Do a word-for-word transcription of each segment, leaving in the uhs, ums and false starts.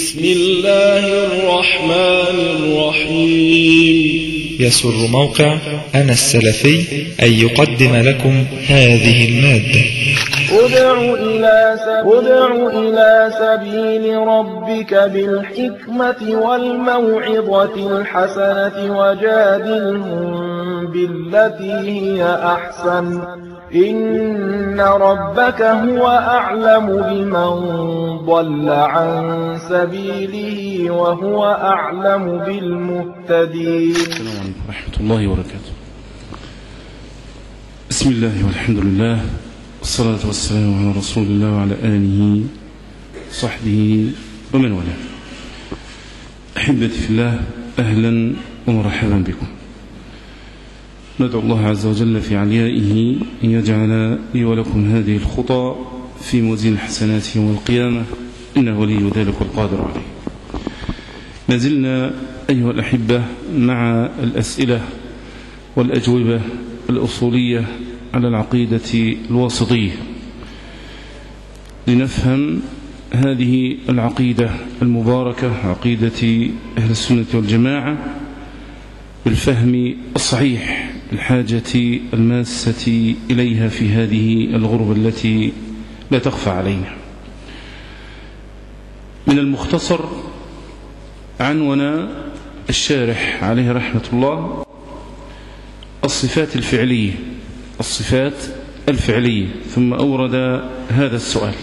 بسم الله الرحمن الرحيم. يسر موقع أنا السلفي أن يقدم لكم هذه المادة. ادع إلى, ادع إلى سبيل ربك بالحكمة والموعظة الحسنة وجادلهم بالتي هي أحسن إن ربك هو أعلم بمن ضل عن سبيله وهو أعلم بالمهتدين. السلام عليكم ورحمة الله وبركاته. بسم الله والحمد لله والصلاة والسلام على رسول الله وعلى آله وصحبه ومن والاه. أحبتي في الله، أهلا ومرحبا بكم. ندعو الله عز وجل في عليائه أن يجعل لي ولكم هذه الخطى في موازين الحسنات يوم القيامة، إنه ولي ذلك القادر عليه. ما زلنا أيها الأحبة مع الأسئلة والأجوبة الأصولية على العقيدة الواسطية، لنفهم هذه العقيدة المباركة، عقيدة أهل السنة والجماعة، بالفهم الصحيح الحاجة الماسة إليها في هذه الغربة التي لا تخفى علينا. من المختصر عنونا الشارح عليه رحمة الله الصفات الفعلية، الصفات الفعلية، ثم أورد هذا السؤال: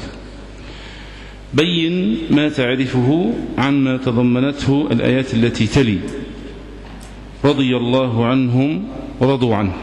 بين ما تعرفه عما تضمنته الآيات التي تلي: رضي الله عنهم ورضوا عنه.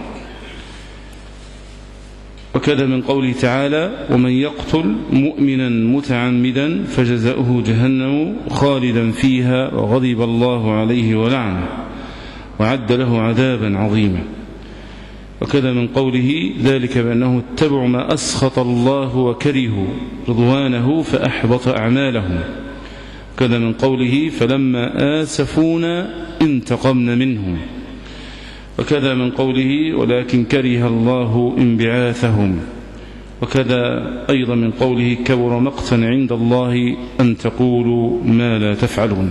وكذا من قوله تعالى: ومن يقتل مؤمنا متعمدا فجزاؤه جهنم خالدا فيها وغضب الله عليه ولعنه وعد له عذابا عظيما. وكذا من قوله: ذلك بأنه اتبعوا ما أسخط الله وكرهوا رضوانه فأحبط أعمالهم. وكذا من قوله: فلما آسفونا انتقمنا منهم. وكذا من قوله: ولكن كره الله انبعاثهم. وكذا أيضا من قوله: كبر مقتا عند الله أن تقولوا ما لا تفعلون.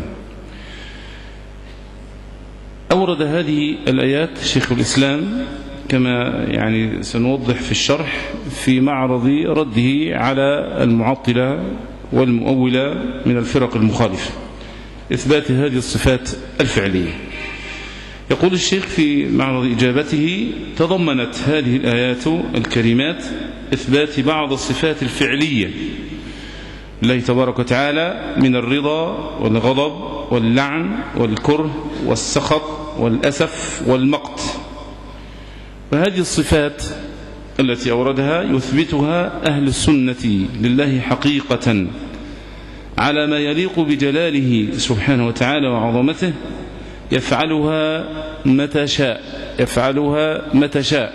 أورد هذه الآيات شيخ الإسلام كما يعني سنوضح في الشرح في معرض رده على المعطلة والمؤولة من الفرق المخالفة، إثبات هذه الصفات الفعلية. يقول الشيخ في معرض إجابته: تضمنت هذه الآيات الكريمات إثبات بعض الصفات الفعلية لله تبارك وتعالى من الرضا والغضب واللعن والكره والسخط والأسف والمقت. وهذه الصفات التي أوردها يثبتها أهل السنة لله حقيقة على ما يليق بجلاله سبحانه وتعالى وعظمته، يفعلها متى شاء، يفعلها متى شاء.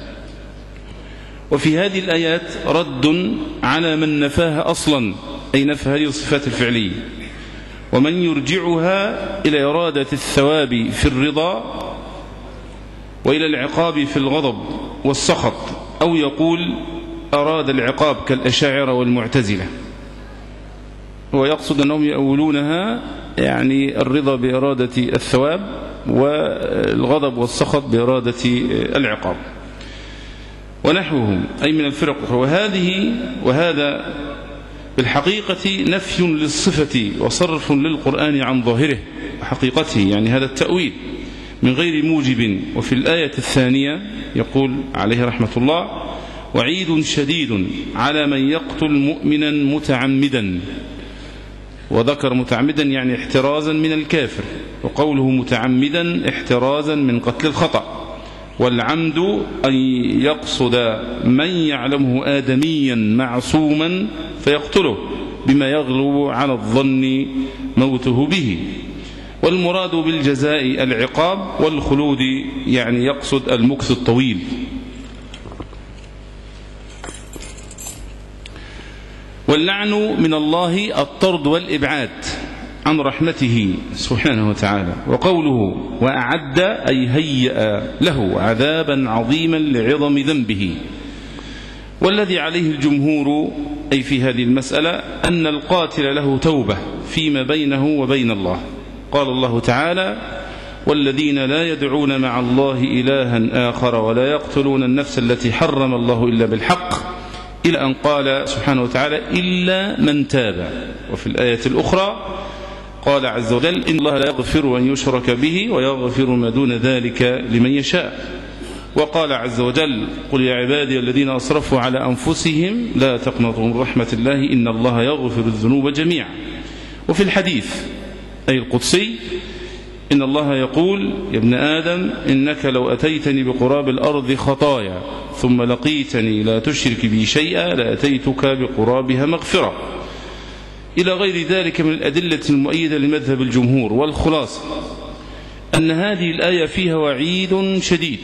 وفي هذه الآيات رد على من نفاها أصلا، أي نفى هذه الصفات الفعلية، ومن يرجعها إلى إرادة الثواب في الرضا وإلى العقاب في الغضب والسخط، أو يقول أراد العقاب كالأشاعرة والمعتزلة. هو يقصد أنهم يؤولونها يعني الرضا بإرادة الثواب والغضب والسخط بإرادة العقاب ونحوهم، أي من الفرق. وهذه وهذا بالحقيقة نفي للصفة وصرف للقرآن عن ظاهره وحقيقته، يعني هذا التأويل من غير موجب. وفي الآية الثانية يقول عليه رحمة الله: وعيد شديد على من يقتل مؤمنا متعمدا. وذكر متعمدا يعني احترازا من الكافر، وقوله متعمدا احترازا من قتل الخطأ. والعمد أن يقصد من يعلمه آدميا معصوما فيقتله بما يغلب على الظن موته به. والمراد بالجزاء العقاب، والخلود يعني يقصد المكث الطويل. واللعن من الله الطرد والإبعاد عن رحمته سبحانه وتعالى. وقوله وأعد أي هيأ له عذابا عظيما لعظم ذنبه. والذي عليه الجمهور أي في هذه المسألة أن القاتل له توبة فيما بينه وبين الله. قال الله تعالى: والذين لا يدعون مع الله إلها آخر ولا يقتلون النفس التي حرم الله إلا بالحق، إلى أن قال سبحانه وتعالى: إلا من تاب. وفي الآية الأخرى قال عز وجل: إن الله لا يغفر أن يشرك به ويغفر ما دون ذلك لمن يشاء. وقال عز وجل: قل يا عبادي الذين أسرفوا على أنفسهم لا تقنطوا من رحمة الله إن الله يغفر الذنوب جميعا. وفي الحديث أي القدسي إن الله يقول: يا ابن آدم إنك لو أتيتني بقراب الأرض خطايا ثم لقيتني لا تشرك بي شيئا لأتيتك بقرابها مغفرة، إلى غير ذلك من الأدلة المؤيدة لمذهب الجمهور. والخلاصة أن هذه الآية فيها وعيد شديد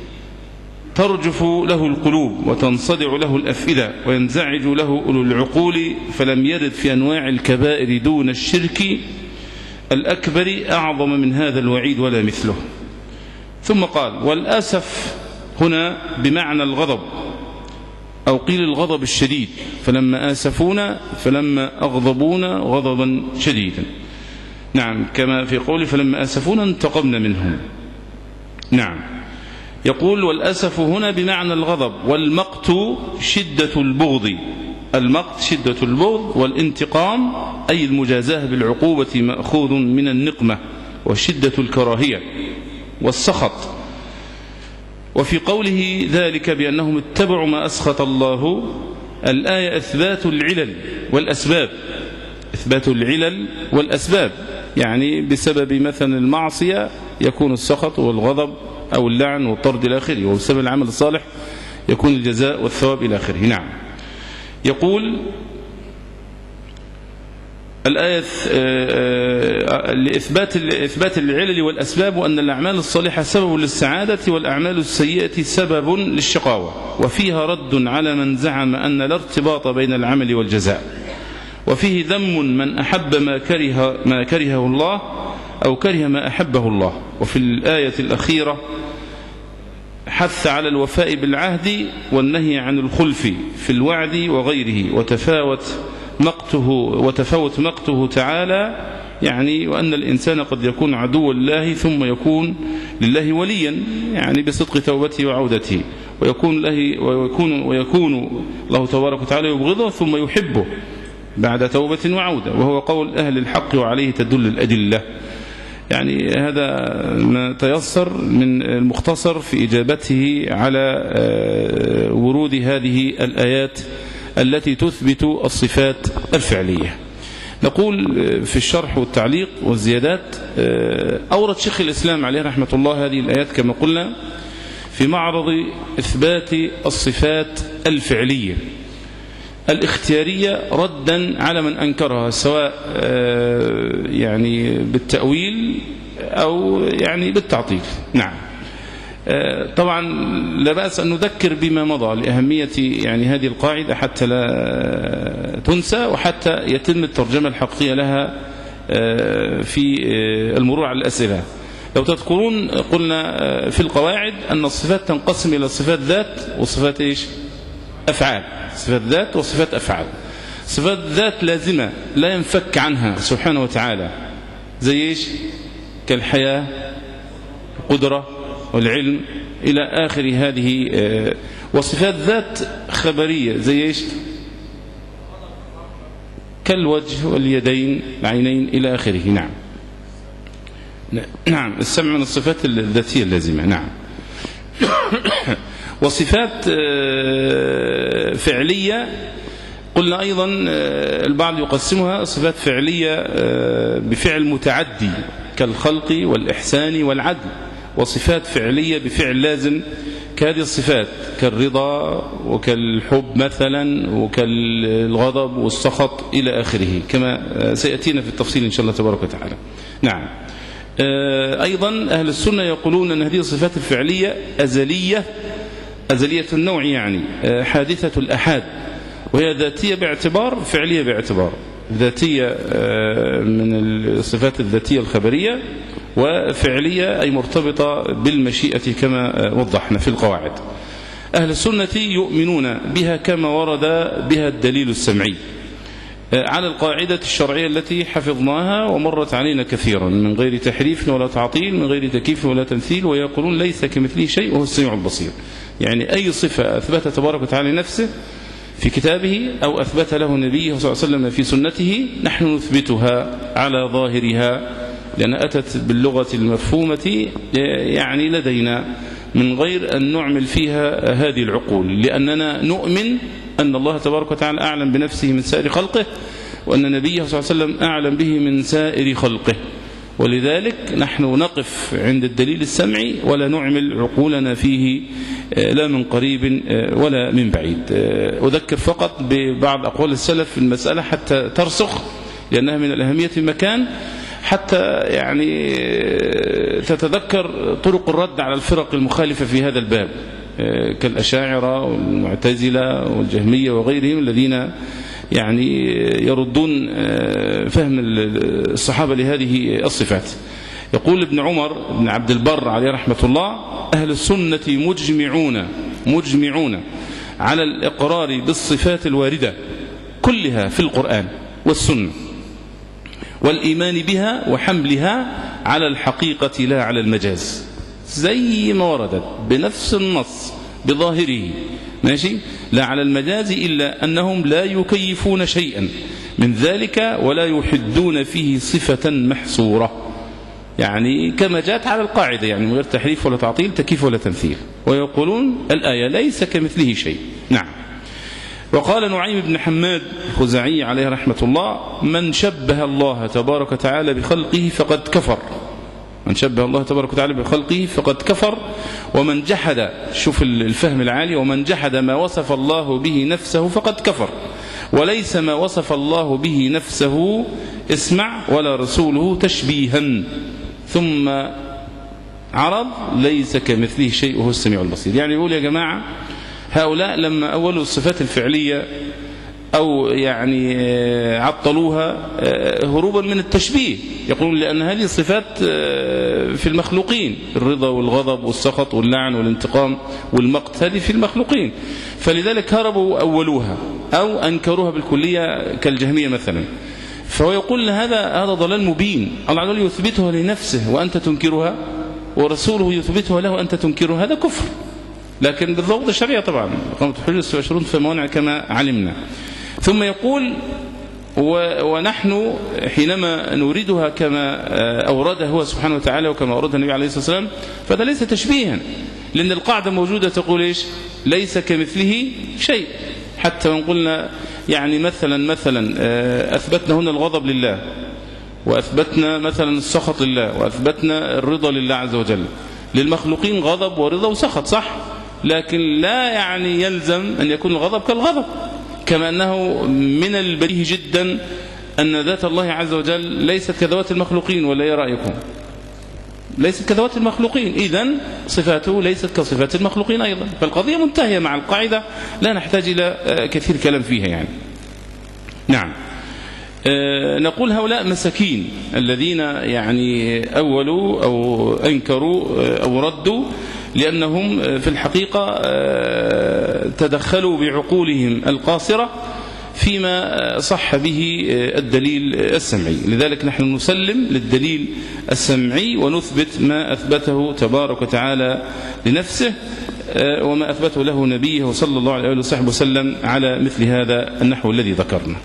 ترجف له القلوب وتنصدع له الأفئدة وينزعج له أولو العقول، فلم يرد في أنواع الكبائر دون الشرك الأكبر أعظم من هذا الوعيد ولا مثله. ثم قال: والأسف هنا بمعنى الغضب، أو قيل الغضب الشديد، فلما آسفونا فلما أغضبونا غضبا شديدا. نعم، كما في قوله: فلما آسفونا انتقمنا منهم. نعم، يقول: والأسف هنا بمعنى الغضب، والمقت شدة البغض. المقت شدة البغض، والانتقام أي المجازاة بالعقوبة مأخوذ من النقمة وشدة الكراهية والسخط. وفي قوله ذلك بأنهم اتبعوا ما أسخط الله، الآية إثبات العلل والأسباب، إثبات العلل والأسباب، يعني بسبب مثلا المعصية يكون السخط والغضب أو اللعن والطرد إلى آخره، وبسبب العمل الصالح يكون الجزاء والثواب إلى آخره. نعم، يقول الآية لإثبات إثبات العلل والأسباب، وأن الأعمال الصالحة سبب للسعادة والأعمال السيئة سبب للشقاوة، وفيها رد على من زعم أن لا ارتباط بين العمل والجزاء، وفيه ذم من أحب ما كره ما كرهه الله أو كره ما أحبه الله. وفي الآية الأخيرة حث على الوفاء بالعهد والنهي عن الخلف في الوعد وغيره، وتفاوت مقته وتفاوت مقته تعالى، يعني وأن الإنسان قد يكون عدوا لله ثم يكون لله وليا، يعني بصدق توبته وعودته، ويكون له ويكون ويكون الله تبارك وتعالى يبغضه ثم يحبه بعد توبة وعودة، وهو قول أهل الحق وعليه تدل الأدلة. يعني هذا ما تيسر من المختصر في إجابته على ورود هذه الآيات التي تثبت الصفات الفعلية. نقول في الشرح والتعليق والزيادات، أورد شيخ الإسلام عليه رحمة الله هذه الآيات كما قلنا في معرض إثبات الصفات الفعلية الاختيارية ردا على من أنكرها، سواء يعني بالتأويل أو يعني بالتعطيل. نعم، طبعا لا بأس أن نذكر بما مضى لأهمية يعني هذه القاعدة حتى لا تنسى، وحتى يتم الترجمة الحقيقية لها في المرور على الأسئلة. لو تذكرون قلنا في القواعد أن الصفات تنقسم إلى صفات ذات وصفات إيش؟ أفعال. صفات ذات وصفات أفعال. صفات ذات لازمة لا ينفك عنها سبحانه وتعالى، زي إيش؟ كالحياة، القدرة، والعلم إلى آخر هذه. وصفات ذات خبرية زي إيش؟ كالوجه واليدين العينين إلى آخره. نعم نعم، السمع من الصفات الذاتية اللازمة. نعم. وصفات فعلية قلنا أيضا البعض يقسمها صفات فعلية بفعل متعدي كالخلق والإحسان والعدل، وصفات فعلية بفعل لازم كهذه الصفات كالرضا وكالحب مثلا وكالغضب والسخط إلى آخره، كما سيأتينا في التفصيل إن شاء الله تبارك وتعالى. نعم. أيضا أهل السنة يقولون أن هذه الصفات الفعلية أزلية أزلية النوع، يعني حادثة الأحاد، وهي ذاتية باعتبار فعلية باعتبار. ذاتية من الصفات الذاتية الخبرية، وفعلية أي مرتبطة بالمشيئة كما وضحنا في القواعد. أهل السنة يؤمنون بها كما ورد بها الدليل السمعي على القاعدة الشرعية التي حفظناها ومرت علينا كثيرا من غير تحريف ولا تعطيل، من غير تكييف ولا تمثيل، ويقولون ليس كمثله شيء وهو السميع البصير. يعني أي صفة أثبتها تبارك وتعالى لنفسه في كتابه أو أثبت له النبي صلى الله عليه وسلم في سنته نحن نثبتها على ظاهرها، لأن أتت باللغة المفهومة يعني لدينا من غير أن نعمل فيها هذه العقول، لأننا نؤمن أن الله تبارك وتعالى أعلم بنفسه من سائر خلقه، وأن نبيه صلى الله عليه وسلم أعلم به من سائر خلقه، ولذلك نحن نقف عند الدليل السمعي ولا نعمل عقولنا فيه لا من قريب ولا من بعيد. أذكر فقط ببعض أقوال السلف في المسألة حتى ترسخ، لأنها من الأهمية في مكان، حتى يعني تتذكر طرق الرد على الفرق المخالفة في هذا الباب كالأشاعرة والمعتزلة والجهمية وغيرهم الذين يعني يردون فهم الصحابة لهذه الصفات. يقول ابن عمر بن عبد البر عليه رحمة الله: أهل السنة مجمعون مجمعون على الإقرار بالصفات الواردة كلها في القرآن والسنة، والإيمان بها وحملها على الحقيقة لا على المجاز، زي ما وردت بنفس النص بظاهره، ماشي، لا على المجاز، إلا أنهم لا يكيفون شيئا من ذلك ولا يحدون فيه صفة محصورة، يعني كما جاءت على القاعدة، يعني من غير تحريف ولا تعطيل، تكييف ولا تمثيل، ويقولون الآية ليس كمثله شيء. نعم. وقال نعيم بن حماد الخزاعي عليه رحمة الله: من شبه الله تبارك وتعالى بخلقه فقد كفر. من شبه الله تبارك وتعالى بخلقه فقد كفر، ومن جحد، شوف الفهم العالي، ومن جحد ما وصف الله به نفسه فقد كفر، وليس ما وصف الله به نفسه اسمع ولا رسوله تشبيها، ثم عرض ليس كمثله شيء وهو السميع البصير. يعني يقول يا جماعة هؤلاء لما أولوا الصفات الفعلية أو يعني عطلوها هروبا من التشبيه، يقولون لأن هذه صفات في المخلوقين، الرضا والغضب والسخط واللعن والانتقام والمقت، هذه في المخلوقين، فلذلك هربوا أولوها أو أنكروها بالكلية كالجهمية مثلا. فهو يقول هذا هذا ضلال مبين، الله عز وجل يثبتها لنفسه وأنت تنكرها، ورسوله يثبتها له وأنت تنكرها، هذا كفر، لكن بالضبط الشريعة طبعا قامت الحجة والعشرون في موانع كما علمنا. ثم يقول: ونحن حينما نريدها كما أوردها هو سبحانه وتعالى وكما أوردها النبي عليه الصلاة والسلام، فهذا ليس تشبيها، لأن القاعدة موجودة تقول إيش؟ ليس كمثله شيء. حتى من قلنا يعني مثلا مثلا أثبتنا هنا الغضب لله، وأثبتنا مثلا السخط لله، وأثبتنا الرضا لله عز وجل. للمخلوقين غضب ورضا وسخط، صح، لكن لا يعني يلزم أن يكون الغضب كالغضب، كما أنه من البديهي جدا أن ذات الله عز وجل ليست كذوات المخلوقين، ولا إيه رأيكم؟ ليست كذوات المخلوقين، إذن صفاته ليست كصفات المخلوقين أيضا، فالقضية منتهية مع القاعدة، لا نحتاج إلى كثير كلام فيها يعني. نعم. أه نقول هؤلاء مساكين الذين يعني أولوا أو أنكروا أو ردوا، لأنهم في الحقيقة تدخلوا بعقولهم القاصرة فيما صح به الدليل السمعي. لذلك نحن نسلم للدليل السمعي ونثبت ما أثبته تبارك وتعالى لنفسه وما أثبته له نبيه صلى الله عليه وصحبه وسلم على مثل هذا النحو الذي ذكرنا.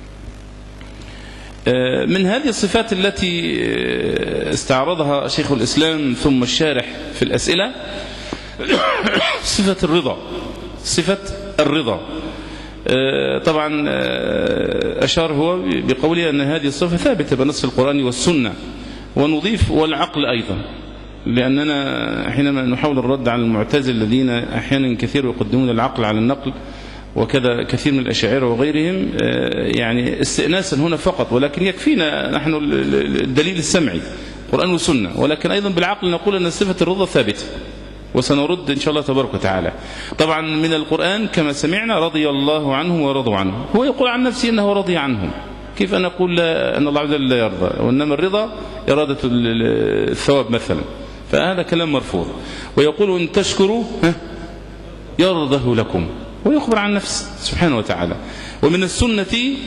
من هذه الصفات التي استعرضها شيخ الإسلام ثم الشارح في الأسئلة صفة الرضا. صفة الرضا طبعا أشار هو بقوله أن هذه الصفة ثابتة بنص القرآن والسنة، ونضيف والعقل أيضا، لأننا حينما نحاول الرد على المعتزلة الذين أحيانا كثير يقدمون العقل على النقل، وكذا كثير من الأشاعرة وغيرهم، يعني استئناسا هنا فقط، ولكن يكفينا نحن الدليل السمعي قرآن وسنة، ولكن أيضا بالعقل نقول أن صفة الرضا ثابتة، وسنرد إن شاء الله تبارك وتعالى. طبعا من القرآن كما سمعنا رضي الله عنهم ورضوا عنه، هو يقول عن نفسه أنه رضي عنهم، كيف أن نقول أن الله عز وجل لا يرضى، وإنما الرضا إرادة الثواب مثلا، فهذا كلام مرفوض. ويقول إن تشكروا يرضه لكم، ويخبر عن نفسه سبحانه وتعالى. ومن السنة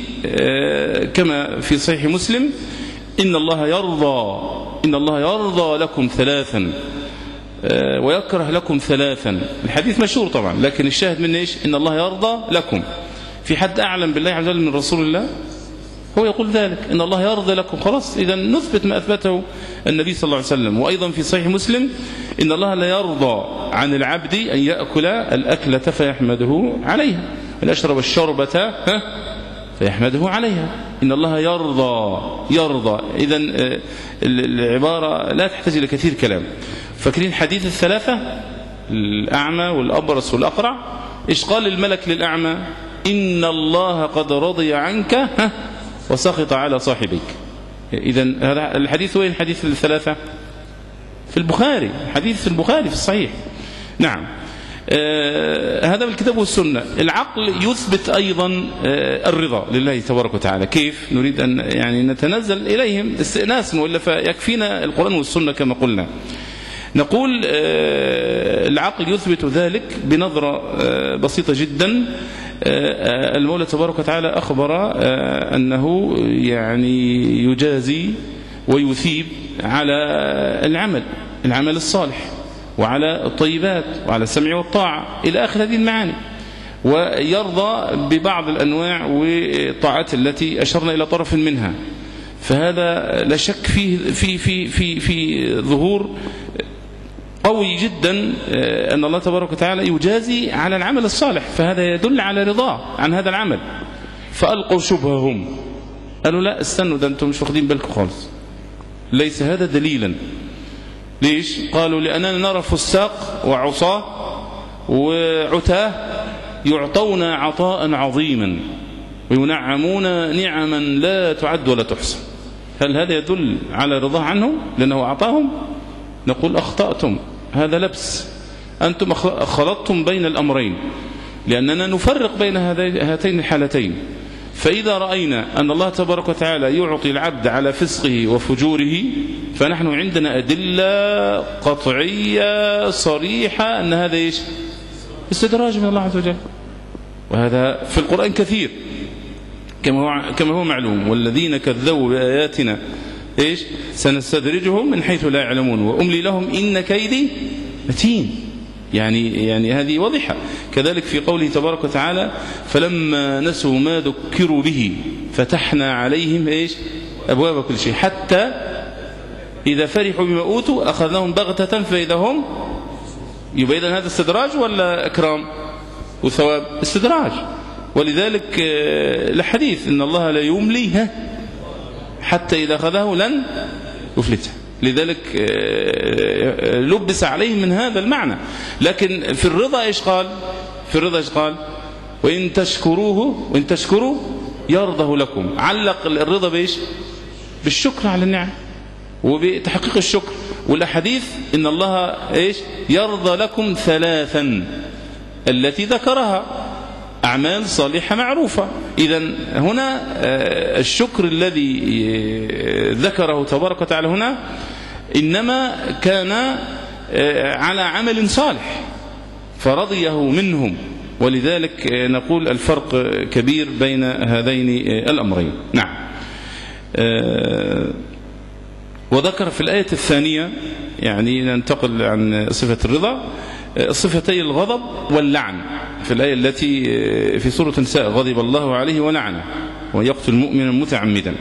كما في صحيح مسلم إن الله يرضى إن الله يرضى لكم ثلاثا ويكره لكم ثلاثا. الحديث مشهور طبعا، لكن الشاهد منه إيش؟ إن الله يرضى لكم. في حد أعلم بالله عز وجل من رسول الله؟ هو يقول ذلك، إن الله يرضى لكم. خلاص، إذا نثبت ما أثبته النبي صلى الله عليه وسلم. وأيضا في صحيح مسلم إن الله لا يرضى عن العبد أن يأكل الأكلة فيحمده عليها، أن يشرب الشربة فيحمده عليها. إن الله يرضى يرضى. إذا العبارة لا تحتاج إلى كثير كلام. فاكرين حديث الثلاثة، الأعمى والأبرص والأقرع؟ إيش قال الملك للأعمى؟ إن الله قد رضي عنك وسخط على صاحبيك. إذا الحديث وين؟ حديث الثلاثة في البخاري، حديث في البخاري في الصحيح. نعم. آه هذا بالكتاب والسنة. العقل يثبت أيضا آه الرضا لله تبارك وتعالى. كيف؟ نريد أن يعني نتنزل إليهم استئناسا، وإلا فيكفينا القرآن والسنة كما قلنا. نقول آه العقل يثبت ذلك بنظرة آه بسيطة جدا. آه المولى تبارك وتعالى أخبر آه أنه يعني يجازي ويثيب على العمل العمل الصالح، وعلى الطيبات، وعلى السمع والطاعة إلى آخر هذه المعاني، ويرضى ببعض الأنواع والطاعات التي أشرنا إلى طرف منها. فهذا لا شك فيه في في في في ظهور قوي جدا أن الله تبارك وتعالى يجازي على العمل الصالح، فهذا يدل على رضاه عن هذا العمل. فألقوا شبههم، قالوا لا استنوا، ده أنتم مش واخدين بالكم خالص، ليس هذا دليلا. ليش؟ قالوا لأننا نرى فساق وعصاه وعتاه يعطون عطاء عظيما وينعمون نعما لا تعد ولا تحصى. هل هذا يدل على رضاه عنهم لأنه أعطاهم؟ نقول أخطأتم، هذا لبس، أنتم خلطتم بين الأمرين، لأننا نفرق بين هاتين الحالتين. فإذا رأينا أن الله تبارك وتعالى يعطي العبد على فسقه وفجوره، فنحن عندنا أدلة قطعية صريحة أن هذا إيش؟ استدراج من الله عز وجل، وهذا في القرآن كثير كما هو كما هو معلوم. والذين كذبوا بآياتنا إيش؟ سنستدرجهم من حيث لا يعلمون وأملي لهم إن كيدي متين. يعني يعني هذه واضحة. كذلك في قوله تبارك وتعالى فلما نسوا ما ذكروا به فتحنا عليهم إيش؟ أبواب كل شيء حتى إذا فرحوا بما أوتوا أخذناهم بغتة فإذا هم. يبقى إذن هذا استدراج ولا إكرام وثواب؟ استدراج. ولذلك الحديث إن الله لا يملي حتى إذا أخذه لن يفلته. لذلك لبس عليه من هذا المعنى. لكن في الرضا إيش قال؟ في الرضا إيش قال؟ وإن تشكروه وإن تشكروا يرضه لكم. علق الرضا بإيش؟ بالشكر على النعم وبتحقيق الشكر. والأحاديث إن الله إيش؟ يرضى لكم ثلاثا التي ذكرها أعمال صالحة معروفة. إذن هنا الشكر الذي ذكره تبارك وتعالى هنا إنما كان على عمل صالح فرضيه منهم. ولذلك نقول الفرق كبير بين هذين الأمرين. نعم. وذكر في الآية الثانية، يعني ننتقل عن صفة الرضا، صفتي الغضب واللعن في الآية التي في سورة النساء غضب الله عليه ولعنه ويقتل مؤمنا متعمدا.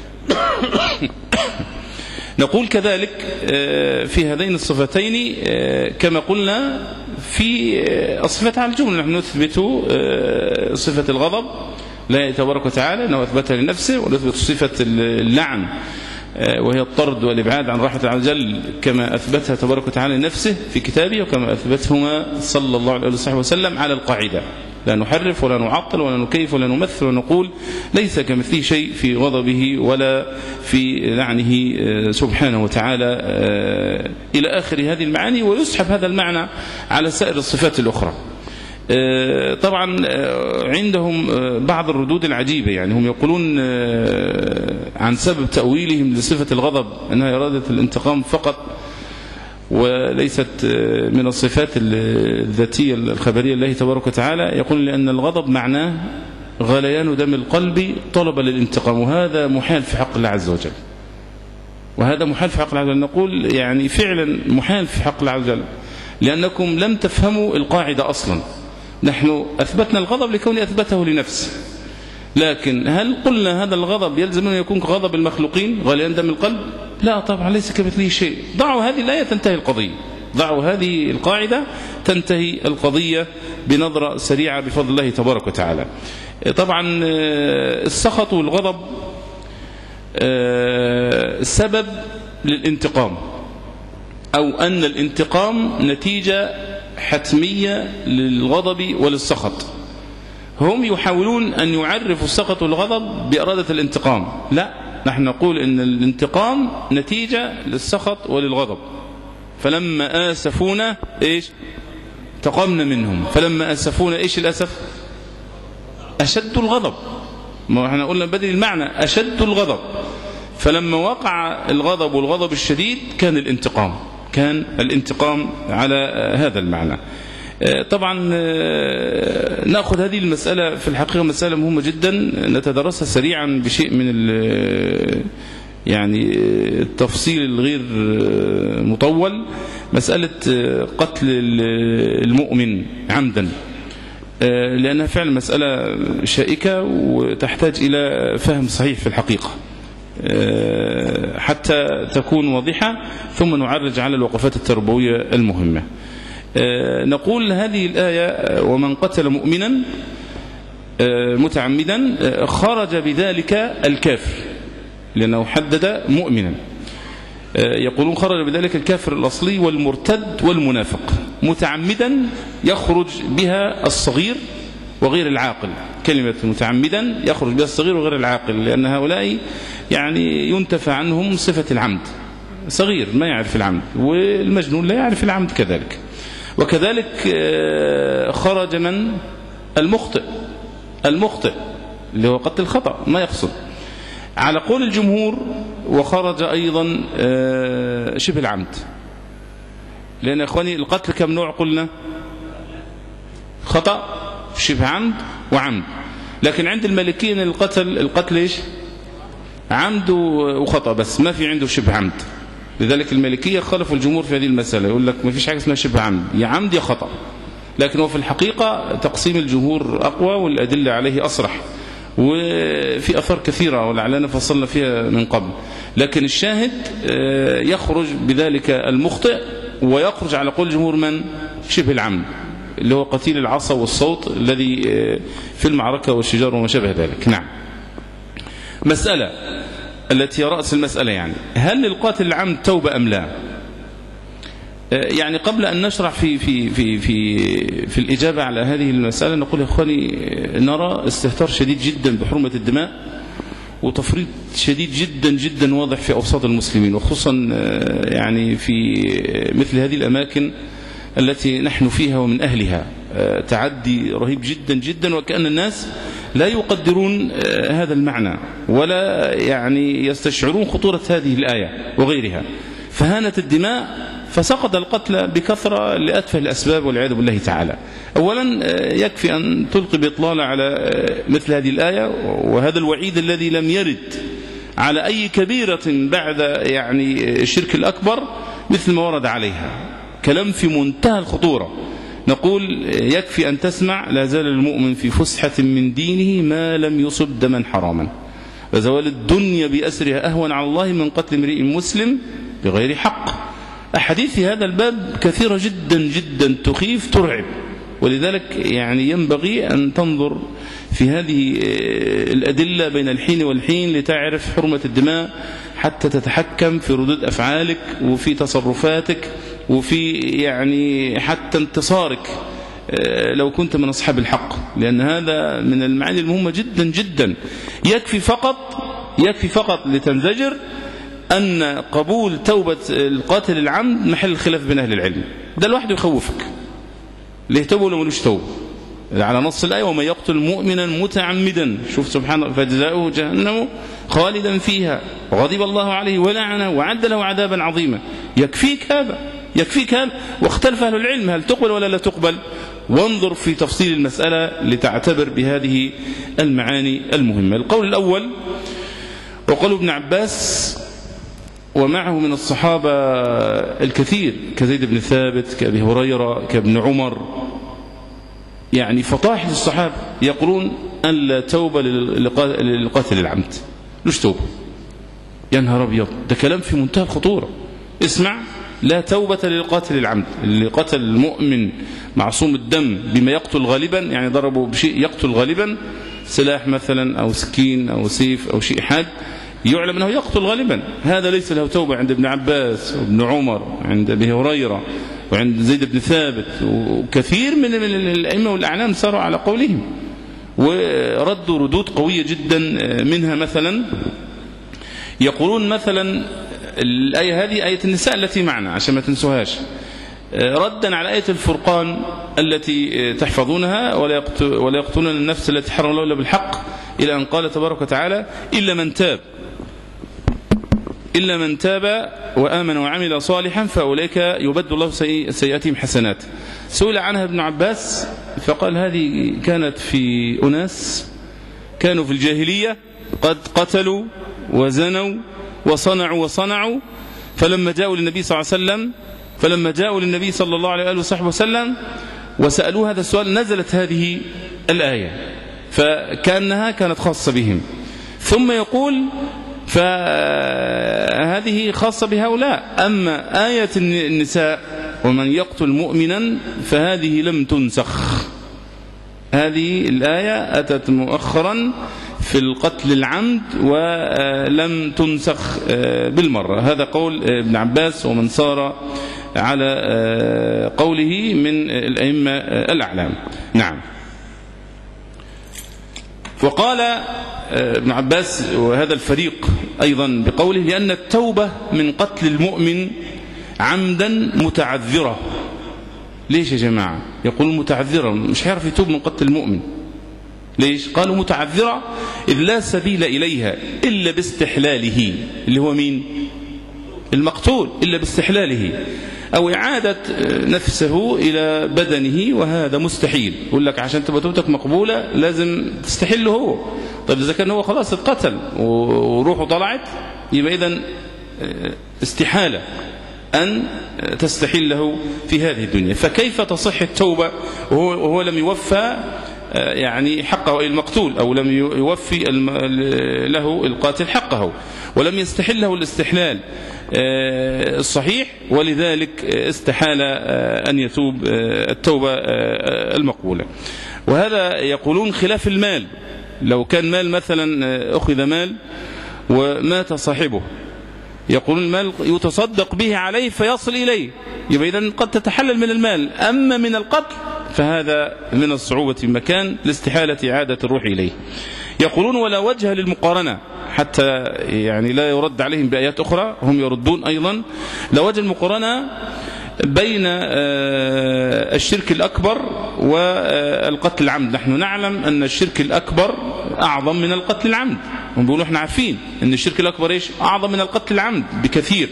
نقول كذلك في هذين الصفتين كما قلنا في الصفات على الجملة. نحن نثبت صفة الغضب لا تبارك وتعالى أنه أثبتها لنفسه، ونثبت صفة اللعن وهي الطرد والإبعاد عن رحمة الله عز وجل كما أثبتها تبارك وتعالى لنفسه في كتابه، وكما أثبتهما صلى الله عليه وسلم على القاعدة لا نحرف ولا نعطل ولا نكيف ولا نمثل ونقول ليس كمثله شيء في غضبه ولا في لعنه سبحانه وتعالى إلى آخر هذه المعاني. ويسحب هذا المعنى على سائر الصفات الأخرى. طبعا عندهم بعض الردود العجيبة، يعني هم يقولون عن سبب تأويلهم لصفة الغضب أنها إرادة الانتقام فقط، وليست من الصفات الذاتية الخبرية لله تبارك وتعالى. يقول لأن الغضب معناه غليان دم القلب طلبا للانتقام، وهذا محال في حق الله عز وجل، وهذا محال في حق الله عز وجل. نقول يعني فعلا محال في حق الله عز وجل، لأنكم لم تفهموا القاعدة أصلا. نحن أثبتنا الغضب لكون أثبته لنفسه، لكن هل قلنا هذا الغضب يلزم أن يكون غضب المخلوقين غليان دم القلب؟ لا طبعا، ليس كمثله شيء. ضعوا هذه الآية تنتهي القضية، ضعوا هذه القاعدة تنتهي القضية بنظرة سريعة بفضل الله تبارك وتعالى. طبعا السخط والغضب سبب للانتقام، أو أن الانتقام نتيجة حتمية للغضب وللسخط. هم يحاولون أن يعرفوا السخط والغضب بإرادة الانتقام، لا، نحن نقول أن الانتقام نتيجة للسخط وللغضب. فلما آسفونا إيش؟ انتقمنا منهم. فلما آسفونا إيش الأسف؟ أشد الغضب. ما احنا قلنا بدل المعنى أشد الغضب. فلما وقع الغضب والغضب الشديد كان الانتقام، كان الانتقام على هذا المعنى. طبعا نأخذ هذه المسألة في الحقيقة مسألة مهمة جدا، نتدرسها سريعا بشيء من يعني التفصيل الغير مطول. مسألة قتل المؤمن عمدا، لأنها فعلا مسألة شائكة وتحتاج إلى فهم صحيح في الحقيقة حتى تكون واضحة، ثم نعرج على الوقفات التربوية المهمة. نقول هذه الآية ومن قتل مؤمنا متعمدا خرج بذلك الكافر، لأنه حدد مؤمنا. يقولون خرج بذلك الكافر الأصلي والمرتد والمنافق. متعمدا يخرج بها الصغير وغير العاقل. كلمة متعمدا يخرج بها الصغير وغير العاقل، لأن هؤلاء يعني ينتفى عنهم صفة العمد. صغير ما يعرف العمد، والمجنون لا يعرف العمد كذلك. وكذلك خرج من المخطئ، المخطئ اللي هو قتل الخطأ ما يقصد على قول الجمهور. وخرج أيضا شبه العمد، لأن يا أخواني القتل كم نوع قلنا؟ خطأ، شبه عمد، وعمد. لكن عند المالكيين القتل القتل إيش؟ عمد وخطأ بس، ما في عنده شبه عمد. لذلك المالكية خالفوا الجمهور في هذه المسألة، يقول لك ما فيش حاجة اسمها شبه عمد، يا عمد يا خطأ. لكن هو في الحقيقة تقسيم الجمهور أقوى والأدلة عليه أصرح، وفي أثار كثيرة ولعلنا فصلنا فيها من قبل. لكن الشاهد يخرج بذلك المخطئ، ويخرج على قول الجمهور من شبه العمد، اللي هو قتيل العصا والصوت الذي في المعركة والشجار وما شابه ذلك. نعم. مسألة التي رأس المسألة يعني هل للقاتل العمد توبة أم لا؟ يعني قبل أن نشرح في في في في في الإجابة على هذه المسألة نقول يا إخواني نرى استهتار شديد جدا بحرمة الدماء، وتفريط شديد جدا جدا واضح في أوساط المسلمين، وخصوصا يعني في مثل هذه الأماكن التي نحن فيها ومن أهلها. تعدي رهيب جدا جدا، وكأن الناس لا يقدرون هذا المعنى ولا يعني يستشعرون خطورة هذه الآية وغيرها. فهانت الدماء، فسقط القتل بكثرة لأتفه الأسباب والعياذ بالله تعالى. أولا يكفي أن تلقي بإطلالة على مثل هذه الآية وهذا الوعيد الذي لم يرد على أي كبيرة بعد يعني الشرك الأكبر مثل ما ورد عليها. كلام في منتهى الخطورة. نقول يكفي أن تسمع لا زال المؤمن في فسحة من دينه ما لم يصب دما حراما، وزوال الدنيا بأسرها أهون على الله من قتل امرئ مسلم بغير حق. أحاديث في هذا الباب كثيرة جدا جدا تخيف ترعب، ولذلك يعني ينبغي أن تنظر في هذه الأدلة بين الحين والحين لتعرف حرمة الدماء، حتى تتحكم في ردود أفعالك وفي تصرفاتك وفي يعني حتى انتصارك لو كنت من أصحاب الحق، لأن هذا من المعاني المهمة جدا جدا. يكفي فقط يكفي فقط لتنزجر أن قبول توبة القاتل العمد محل الخلاف بين أهل العلم. ده لوحده يخوفك، ليه توبة ولا ملوش توبة؟ على نص الآية ومن يقتل مؤمنا متعمدا، شوف سبحان الله، فجزاؤه جهنم خالدا فيها وغضب الله عليه ولعنه وعد له عذابا عظيما. يكفيك هذا، يكفيك هذا. واختلف أهل العلم هل تقبل ولا لا تقبل، وانظر في تفصيل المسألة لتعتبر بهذه المعاني المهمة. القول الأول وقال ابن عباس ومعه من الصحابة الكثير كزيد بن ثابت كأبي هريرة كابن عمر، يعني فطاحل الصحابة يقولون أن لا توبة للقاتل العمد. ليش توبة؟ يا نهار أبيض، ده كلام في منتهى الخطورة. اسمع، لا توبة للقاتل العمد، اللي قتل المؤمن معصوم الدم بما يقتل غالبا، يعني ضربه بشيء يقتل غالبا، سلاح مثلا أو سكين أو سيف أو شيء حاد يعلم أنه يقتل غالبا، هذا ليس له توبة عند ابن عباس وابن عمر وعند أبي هريرة وعند زيد بن ثابت، وكثير من الأئمة والأعلام ساروا على قولهم وردوا ردود قوية جدا. منها مثلا يقولون مثلا الآية هذه آية النساء التي معنا عشان ما تنسوهاش، ردا على آية الفرقان التي تحفظونها ولا يقتلون النفس التي حرم الله إلا بالحق، إلى أن قال تبارك وتعالى إلا من تاب إلا من تاب وآمن وعمل صالحا فأولئك يبدل الله سيئاتهم حسنات. سئل عنها ابن عباس فقال هذه كانت في أناس كانوا في الجاهلية قد قتلوا وزنوا وصنعوا وصنعوا فلما جاءوا للنبي صلى الله عليه وسلم فلما جاءوا للنبي صلى الله عليه وآله وصحبه وسلم وسألوه هذا السؤال نزلت هذه الآية، فكأنها كانت خاصة بهم. ثم يقول فهذه خاصة بهؤلاء، أما آية النساء ومن يقتل مؤمنا فهذه لم تنسخ، هذه الآية أتت مؤخرا في القتل العمد ولم تنسخ بالمرة. هذا قول ابن عباس ومن صار على قوله من الأئمة الأعلام. نعم. وقال ابن عباس وهذا الفريق أيضا بقوله لأن التوبة من قتل المؤمن عمدا متعذرة. ليش يا جماعة؟ يقول متعذرة، مش هيعرف يتوب من قتل المؤمن. ليش؟ قالوا متعذرة إذ لا سبيل إليها إلا باستحلاله، اللي هو مين؟ المقتول، إلا باستحلاله أو إعادة نفسه إلى بدنه، وهذا مستحيل. يقول لك عشان تبقى توبتك مقبولة لازم تستحله هو. طيب إذا كان هو خلاص اتقتل وروحه طلعت يبقى إذن استحالة أن تستحله في هذه الدنيا. فكيف تصح التوبة وهو, وهو لم يوفى يعني حقه المقتول، أو لم يوفي له القاتل حقه ولم يستحل له الاستحلال الصحيح، ولذلك استحال أن يتوب التوبة المقبولة. وهذا يقولون خلاف المال، لو كان مال مثلا أخذ مال ومات صاحبه، يقولون المال يتصدق به عليه فيصل إليه، يبقى إذن قد تتحلل من المال. أما من القتل فهذا من الصعوبة مكان لاستحالة إعادة الروح إليه. يقولون ولا وجه للمقارنة، حتى يعني لا يرد عليهم بآيات أخرى، هم يردون أيضا لا وجه المقارنة بين الشرك الأكبر والقتل العمد. نحن نعلم أن الشرك الأكبر أعظم من القتل العمد، هم بيقولوا احنا عارفين أن الشرك الأكبر إيش؟ أعظم من القتل العمد بكثير،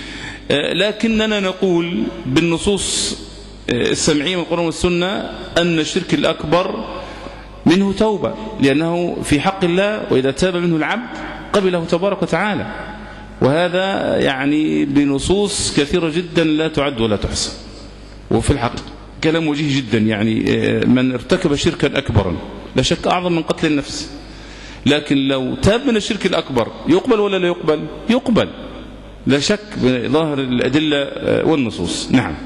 لكننا نقول بالنصوص السمعية من القرآن والسنة أن الشرك الأكبر منه توبة، لأنه في حق الله، وإذا تاب منه العبد قبله تبارك وتعالى. وهذا يعني بنصوص كثيرة جدا لا تعد ولا تحصى. وفي الحق كلام وجيه جدا، يعني من ارتكب شركا أكبرا لا شك أعظم من قتل النفس، لكن لو تاب من الشرك الأكبر يقبل ولا لا يقبل؟ يقبل لا شك بظاهر الأدلة والنصوص. نعم.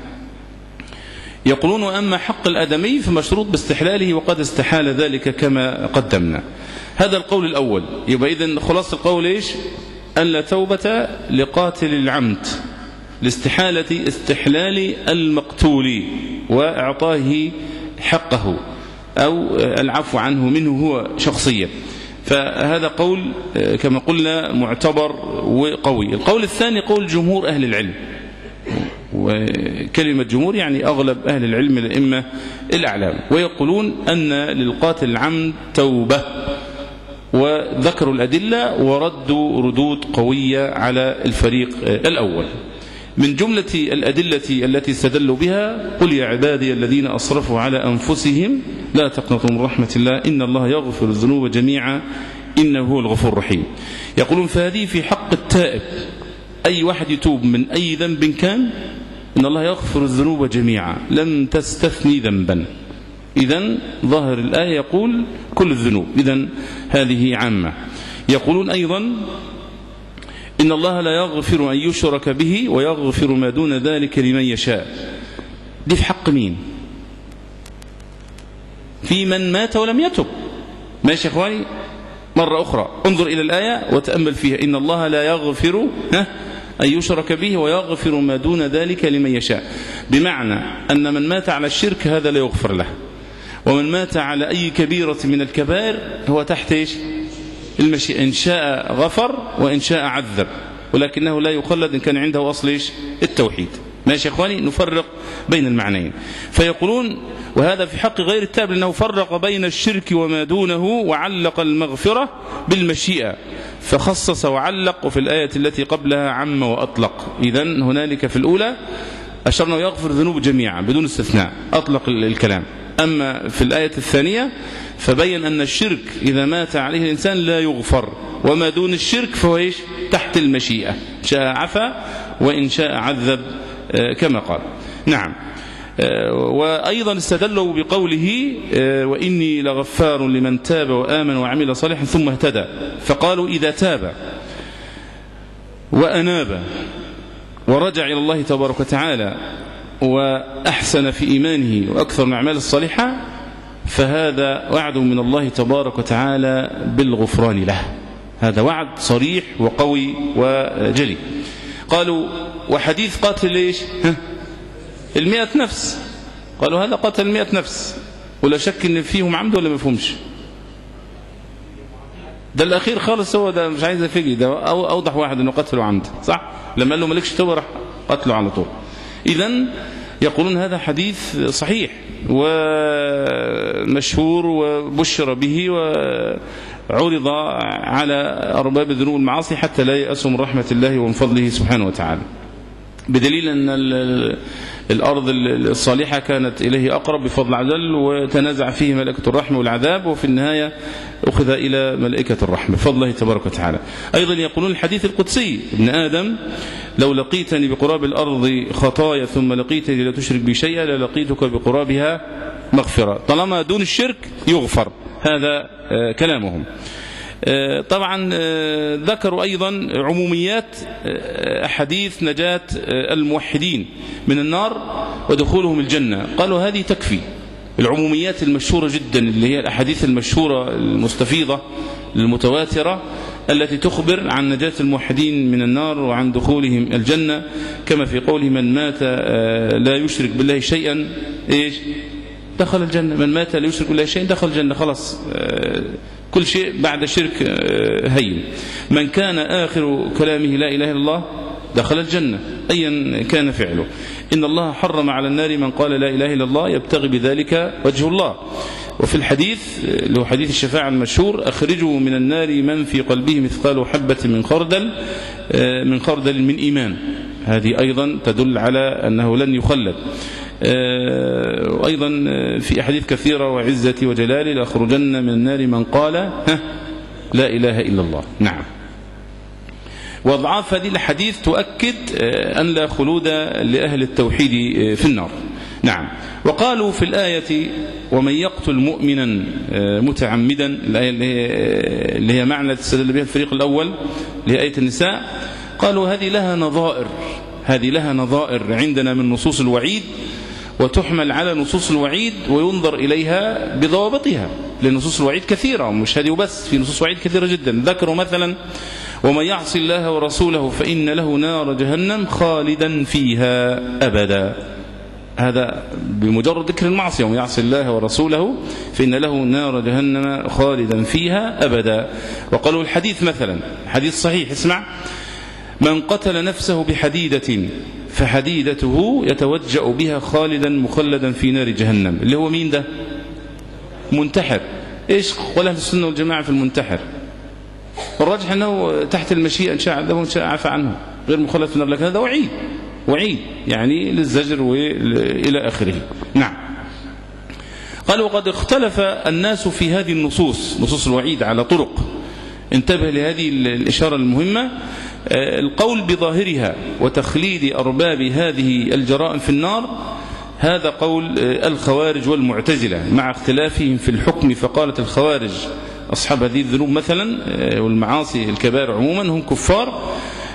يقولون وأما حق الآدمي فمشروط باستحلاله وقد استحال ذلك كما قدمنا. هذا القول الأول. يبقى إذن خلاص القول إيش؟ أن لا توبة لقاتل العمد لاستحالة استحلال المقتول وإعطائه حقه أو العفو عنه منه هو شخصيا. فهذا قول كما قلنا معتبر وقوي. القول الثاني قول جمهور أهل العلم، وكلمة جمهور يعني أغلب أهل العلم الأئمة الأعلام، ويقولون أن للقاتل العمد توبة، وذكروا الأدلة وردوا ردود قوية على الفريق الأول. من جملة الأدلة التي استدلوا بها قل يا عبادي الذين أسرفوا على أنفسهم لا تقنطوا من رحمة الله إن الله يغفر الذنوب جميعا إنه هو الغفور الرحيم. يقولون فهذه في حق التائب، أي واحد يتوب من أي ذنب كان إن الله يغفر الذنوب جميعا لم تستثني ذنبا. إذن ظاهر الآية يقول كل الذنوب، إذن هذه عامة. يقولون أيضا إن الله لا يغفر أن يشرك به ويغفر ما دون ذلك لمن يشاء. دي في حق مين؟ في من مات ولم يتب. ماشي يا إخواني؟ مرة أخرى انظر إلى الآية وتأمل فيها. إن الله لا يغفر ها أن يشرك به ويغفر ما دون ذلك لمن يشاء، بمعنى أن من مات على الشرك هذا لا يغفر له، ومن مات على أي كبيرة من الكبائر هو تحت إيش؟ المشيئة، إن شاء غفر وإن شاء عذب، ولكنه لا يخلد إن كان عنده أصل إيش؟ التوحيد. ماشي يا إخواني؟ نفرق بين المعنيين. فيقولون وهذا في حق غير التائب لأنه فرق بين الشرك وما دونه وعلق المغفرة بالمشيئة، فخصص وعلق، وفي الآية التي قبلها عم وأطلق. إذن هنالك في الأولى أشرنا يغفر ذنوب جميعا بدون استثناء، أطلق الكلام. أما في الآية الثانية فبين أن الشرك إذا مات عليه الإنسان لا يغفر، وما دون الشرك فهو إيش؟ تحت المشيئة، شاء عفا وإن شاء عذب كما قال. نعم. وأيضا استدلوا بقوله وإني لغفار لمن تاب وآمن وعمل صالحا ثم اهتدى، فقالوا إذا تاب وأناب ورجع إلى الله تبارك وتعالى وأحسن في إيمانه وأكثر من الأعمال الصالحة فهذا وعد من الله تبارك وتعالى بالغفران له. هذا وعد صريح وقوي وجلي. قالوا وحديث قاتل ليش المئة نفس، قالوا هذا قتل المئة نفس ولا شك ان فيهم عمد ولا ما فيهمش. ده الاخير خالص، هو ده مش عايز افجي، ده اوضح واحد انه قتله عمد، صح؟ لما قال له مالكش توبه راح قتله على طول. اذا يقولون هذا حديث صحيح ومشهور وبشر به وعرض على أرباب الذنوب والمعاصي حتى لا يأسوا من رحمة الله ومن فضله سبحانه وتعالى، بدليل أن الأرض الصالحة كانت إليه أقرب بفضل عز وجل، وتنازع فيه ملائكة الرحمة والعذاب، وفي النهاية أخذ إلى ملائكة الرحمة بفضل الله تبارك وتعالى. أيضا يقولون الحديث القدسي ابن آدم لو لقيتني بقراب الأرض خطايا ثم لقيتني لا تشرك بي شيئا للقيتك بقرابها مغفرة، طالما دون الشرك يغفر. هذا كلامهم. طبعا ذكروا أيضا عموميات أحاديث نجاة الموحدين من النار ودخولهم الجنة، قالوا هذه تكفي. العموميات المشهورة جدا اللي هي الأحاديث المشهورة المستفيضة المتواترة التي تخبر عن نجاة الموحدين من النار وعن دخولهم الجنة، كما في قوله من مات لا يشرك بالله شيئا إيش دخل الجنة، من مات لا يشرك بالله شيئا دخل الجنة، خلاص كل شيء بعد شرك هين. من كان آخر كلامه لا إله إلا الله دخل الجنة أيا كان فعله. إن الله حرم على النار من قال لا إله إلا الله يبتغي بذلك وجه الله. وفي الحديث اللي هو حديث الشفاعة المشهور أخرجوا من النار من في قلبه مثقال حبة من خردل من خردل من إيمان، هذه أيضا تدل على أنه لن يخلد. وأيضا في أحاديث كثيرة وعزتي وجلالي لأخرجن من النار من قال لا إله إلا الله. نعم. وأضعاف هذه الحديث تؤكد أن لا خلود لأهل التوحيد في النار. نعم. وقالوا في الآية ومن يقتل مؤمنا متعمدا، الآية اللي هي معنى تستدل بها الفريق الأول اللي هي آية النساء، قالوا هذه لها نظائر، هذه لها نظائر عندنا من نصوص الوعيد، وتحمل على نصوص الوعيد وينظر إليها بضوابطها، لأن نصوص الوعيد كثيرة ومش هذه وبس، في نصوص وعيد كثيرة جدا. ذكروا مثلا ومن يعص الله ورسوله فإن له نار جهنم خالدا فيها أبدا، هذا بمجرد ذكر المعصية، ومن يعص الله ورسوله فإن له نار جهنم خالدا فيها أبدا. وقالوا الحديث مثلا حديث صحيح، اسمع: من قتل نفسه بحديدة فحديدته يتوجأ بها خالدا مخلدا في نار جهنم، اللي هو مين ده؟ منتحر. إيش قال أهل السنة والجماعة في المنتحر؟ والراجح أنه تحت المشيئة، إن شاء عذبه وإن شاء عفى عنه، غير مخلد في النار، لكن هذا وعيد وعيد يعني للزجر وإلى آخره. نعم. قال وقد اختلف الناس في هذه النصوص، نصوص الوعيد على طرق. انتبه لهذه الإشارة المهمة. القول بظاهرها وتخليد أرباب هذه الجرائم في النار هذا قول الخوارج والمعتزلة مع اختلافهم في الحكم. فقالت الخوارج أصحاب هذه الذنوب مثلا والمعاصي الكبائر عموما هم كفار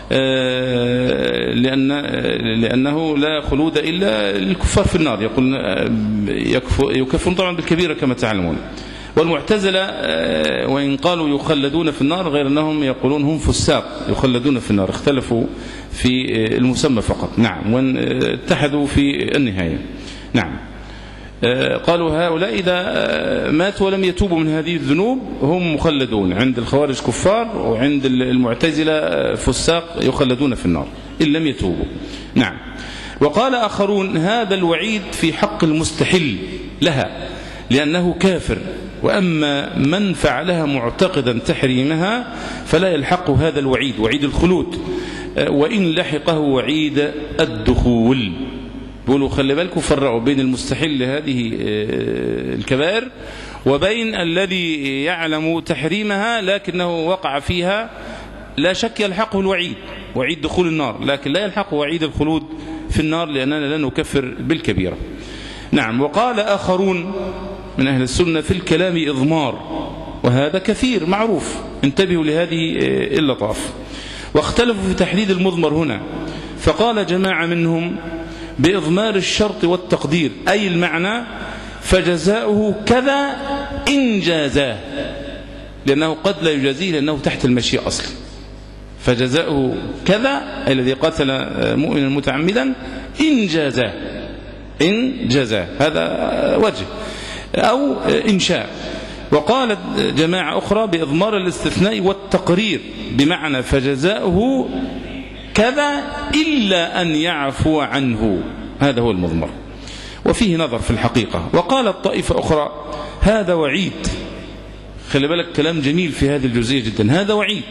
لأن لأنه لا خلود إلا للكفار في النار، يقول يكفرون طبعا بالكبيرة كما تعلمون. والمعتزلة وإن قالوا يخلدون في النار غير أنهم يقولون هم فساق يخلدون في النار، اختلفوا في المسمى فقط. نعم. واتحدوا في النهاية. نعم. قالوا هؤلاء إذا ماتوا ولم يتوبوا من هذه الذنوب هم مخلدون، عند الخوارج كفار وعند المعتزلة فساق يخلدون في النار إن لم يتوبوا. نعم. وقال آخرون هذا الوعيد في حق المستحل لها لأنه كافر، وأما من فعلها معتقدا تحريمها فلا يلحق هذا الوعيد وعيد الخلود، وإن لحقه وعيد الدخول. بيقولوا خلي بالكم فرقوا بين المستحل لهذه الكبائر وبين الذي يعلم تحريمها لكنه وقع فيها، لا شك يلحقه الوعيد وعيد دخول النار، لكن لا يلحقه وعيد الخلود في النار لأننا لا نكفر بالكبيرة. نعم. وقال آخرون من أهل السنة في الكلام إضمار، وهذا كثير معروف، انتبهوا لهذه اللطاف. واختلفوا في تحديد المضمر هنا، فقال جماعة منهم بإضمار الشرط والتقدير، أي المعنى فجزاؤه كذا إن جازاه، لأنه قد لا يجازيه لأنه تحت المشيئة أصلا. فجزاؤه كذا أي الذي قتل مؤمنا متعمدا إن جازاه، إن جازاه هذا وجه أو إنشاء. وقالت جماعة أخرى بإضمار الاستثناء والتقرير بمعنى فجزاؤه كذا إلا أن يعفو عنه، هذا هو المضمر. وفيه نظر في الحقيقة. وقالت طائفة أخرى هذا وعيد، خلي بالك كلام جميل في هذه الجزئية جدا، هذا وعيد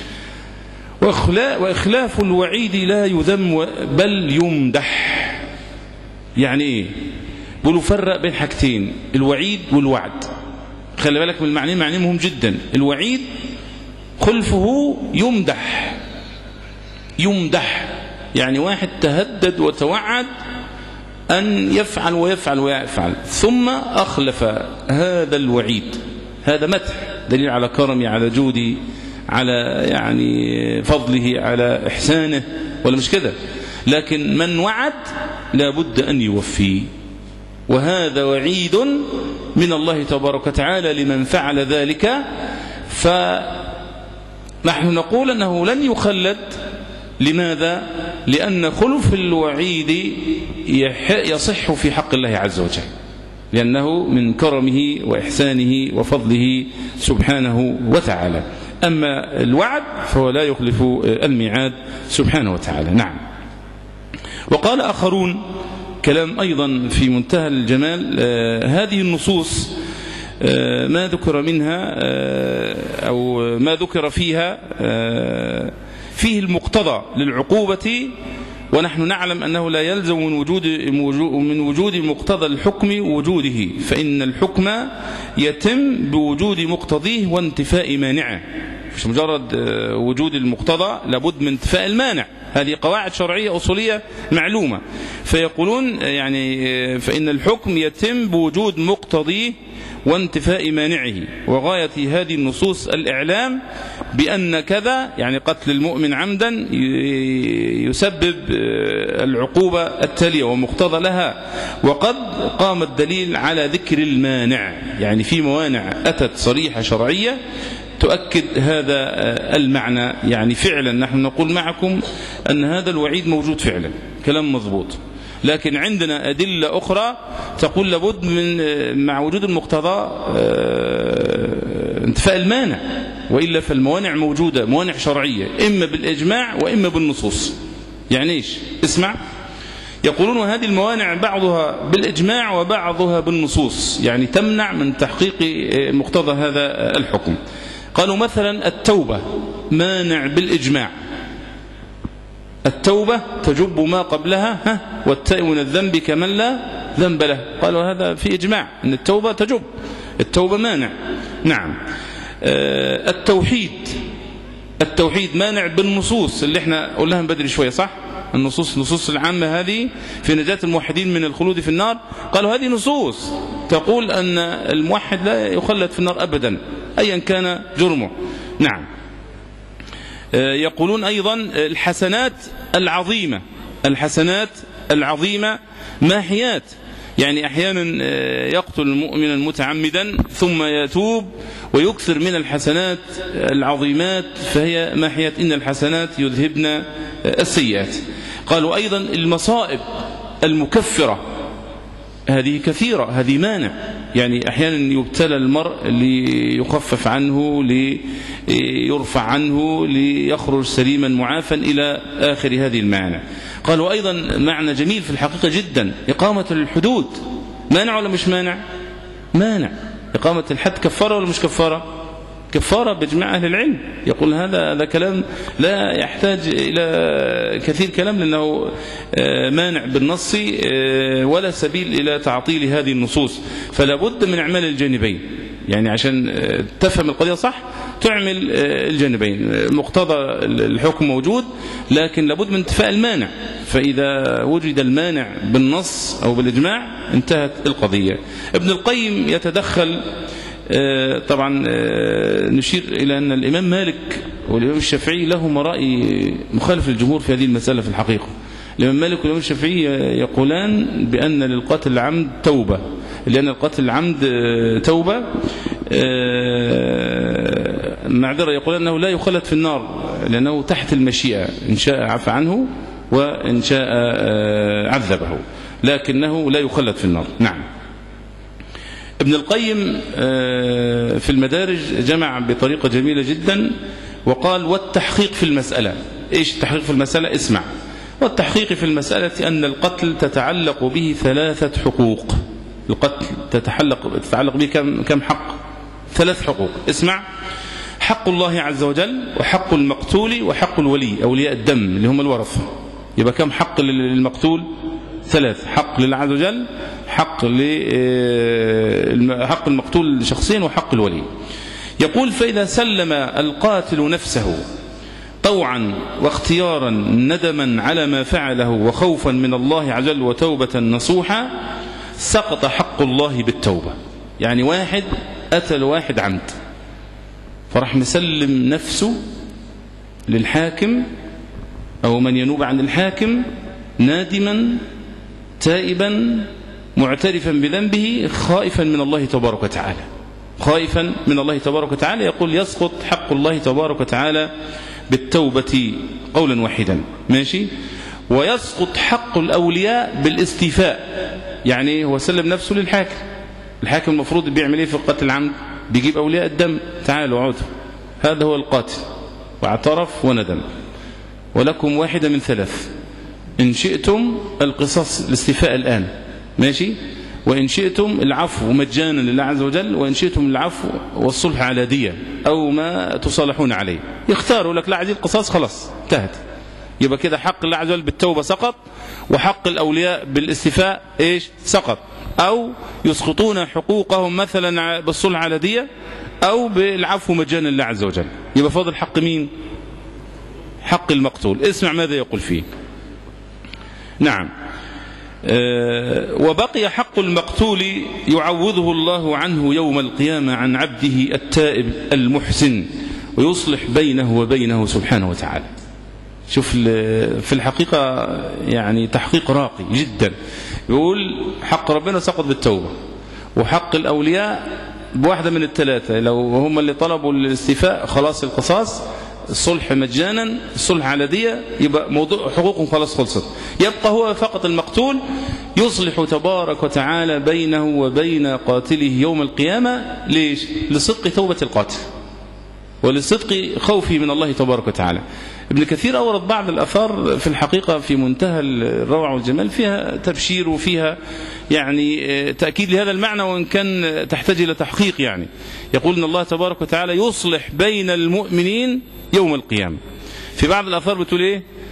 وإخلاف الوعيد لا يذم بل يمدح. يعني إيه؟ بيقولوا فرق بين حاجتين، الوعيد والوعد. خلي بالك من المعنى، معنى مهم جدا. الوعيد خلفه يمدح، يمدح يعني واحد تهدد وتوعد أن يفعل ويفعل ويفعل ثم أخلف هذا الوعيد، هذا مدح دليل على كرمه، على جودي، على يعني فضله، على إحسانه، ولا مش كده؟ لكن من وعد لابد أن يوفي، وهذا وعيد من الله تبارك وتعالى لمن فعل ذلك. فنحن نقول أنه لن يخلد. لماذا؟ لأن خلف الوعيد يصح في حق الله عز وجل، لأنه من كرمه وإحسانه وفضله سبحانه وتعالى. أما الوعد فهو لا يخلف الميعاد سبحانه وتعالى. نعم. وقال آخرون كلام أيضا في منتهى الجمال، آه هذه النصوص آه ما ذكر منها آه أو ما ذكر فيها آه فيه المقتضى للعقوبة، ونحن نعلم أنه لا يلزم من وجود من وجود مقتضى الحكم وجوده، فإن الحكم يتم بوجود مقتضيه وانتفاء مانعه، مش مجرد وجود المقتضى، لابد من انتفاء المانع. هذه قواعد شرعية أصولية معلومة. فيقولون يعني فإن الحكم يتم بوجود مقتضيه وانتفاء مانعه، وغاية هذه النصوص الإعلام بأن كذا يعني قتل المؤمن عمدا يسبب العقوبة التالية ومقتضى لها. وقد قام الدليل على ذكر المانع، يعني في موانع أتت صريحة شرعية تؤكد هذا المعنى. يعني فعلا نحن نقول معكم أن هذا الوعيد موجود فعلا، كلام مضبوط، لكن عندنا أدلة أخرى تقول لابد من مع وجود المقتضى انتفاء المانع، وإلا فالموانع موجودة، موانع شرعية إما بالإجماع وإما بالنصوص. يعني إيش؟ اسمع، يقولون هذه الموانع بعضها بالإجماع وبعضها بالنصوص، يعني تمنع من تحقيق مقتضى هذا الحكم. قالوا مثلا التوبة مانع بالإجماع، التوبة تجب ما قبلها، ها والتائب من الذنب كمن لا ذنب له. قالوا هذا في إجماع أن التوبة تجب، التوبة مانع. نعم. آه التوحيد التوحيد مانع بالنصوص اللي احنا قلناها من بدري شوية، صح؟ النصوص النصوص العامة هذه في نجاة الموحدين من الخلود في النار، قالوا هذه نصوص تقول أن الموحد لا يخلد في النار أبدا أيا كان جرمه. نعم. يقولون أيضا الحسنات العظيمة الحسنات العظيمة ماحيات، يعني أحيانا يقتل المؤمنا متعمدا ثم يتوب ويكثر من الحسنات العظيمات فهي ماحيات، إن الحسنات يذهبن السيئات. قالوا أيضا المصائب المكفرة هذه كثيرة، هذه مانع، يعني أحيانا يبتلى المرء ليخفف عنه ليرفع عنه ليخرج سليما معافا إلى آخر هذه المعاني. قالوا أيضا معنى جميل في الحقيقة جدا، إقامة الحدود مانع ولا مش مانع؟ مانع. إقامة الحد كفارة ولا مش كفارة؟ كفارة بإجماع أهل العلم. يقول هذا هذا كلام لا يحتاج إلى كثير كلام لأنه مانع بالنص ولا سبيل إلى تعطيل هذه النصوص، فلا بد من أعمال الجانبين، يعني عشان تفهم القضية صح تعمل الجانبين. مقتضى الحكم موجود لكن لابد من انتفاء المانع، فإذا وجد المانع بالنص أو بالإجماع انتهت القضية. ابن القيم يتدخل. طبعا نشير إلى أن الإمام مالك والإمام الشافعي لهما رأي مخالف للجمهور في هذه المسألة. في الحقيقة الإمام مالك والإمام الشافعي يقولان بأن للقتل العمد توبة، لأن القتل العمد توبة معذرة، يقولان أنه لا يخلد في النار لأنه تحت المشيئة، إن شاء عفى عنه وإن شاء عذبه، لكنه لا يخلد في النار. نعم. ابن القيم في المدارج جمع بطريقة جميلة جدا وقال والتحقيق في المسألة. إيش التحقيق في المسألة؟ اسمع. والتحقيق في المسألة أن القتل تتعلق به ثلاثة حقوق. القتل تتعلق تتعلق به كم كم حق؟ ثلاث حقوق. اسمع: حق الله عز وجل وحق المقتول وحق الولي أولياء الدم اللي هم الورثة. يبقى كم حق للمقتول؟ ثلاث: حق لله عز وجل، حق حق المقتول شخصيا، وحق الولي. يقول: فإذا سلم القاتل نفسه طوعا واختيارا ندما على ما فعله وخوفا من الله عز وجل وتوبة نصوحا سقط حق الله بالتوبة. يعني واحد قتل واحد عمد فرح مسلم نفسه للحاكم أو من ينوب عن الحاكم نادما تائبا معترفا بذنبه خائفا من الله تبارك وتعالى، خائفا من الله تبارك وتعالى. يقول: يسقط حق الله تبارك وتعالى بالتوبة قولا واحدا. ماشي. ويسقط حق الأولياء بالاستيفاء. يعني هو سلم نفسه للحاكم، الحاكم المفروض بيعمل ايه في القتل العمد؟ بيجيب أولياء الدم، تعالوا عودوا، هذا هو القاتل، واعترف وندم، ولكم واحدة من ثلاث: إن شئتم القصاص الاستيفاء الآن، ماشي، وإن شئتم العفو مجانا لله عز وجل، وإن شئتم العفو والصلح على دية أو ما تصالحون عليه. يختاروا لك: لا عايزين القصاص، خلاص انتهت. يبقى كده حق الله عز وجل بالتوبة سقط، وحق الأولياء بالاستيفاء إيش؟ سقط. أو يسقطون حقوقهم مثلا بالصلح على دية أو بالعفو مجانا لله عز وجل. يبقى فاضل حق مين؟ حق المقتول. اسمع ماذا يقول فيه. نعم. أه وبقي حق المقتول يعوضه الله عنه يوم القيامة عن عبده التائب المحسن ويصلح بينه وبينه سبحانه وتعالى. شوف في الحقيقة يعني تحقيق راقي جدا. يقول حق ربنا سقط بالتوبة، وحق الأولياء بواحدة من الثلاثة، لو هم اللي طلبوا الاستيفاء خلاص القصاص، الصلح مجانا، الصلح على دية، يبقى موضوع حقوقهم خلاص خلصت. يبقى هو فقط المقتول يصلح تبارك وتعالى بينه وبين قاتله يوم القيامة. ليش؟ لصدق توبة القاتل ولصدق خوفه من الله تبارك وتعالى. ابن كثير أورد بعض الأثار في الحقيقة في منتهى الروعة والجمال، فيها تبشير وفيها يعني تأكيد لهذا المعنى، وإن كان تحتاج إلى تحقيق. يعني يقول إن الله تبارك وتعالى يصلح بين المؤمنين يوم القيامة. في بعض الأثار بتقول إيه؟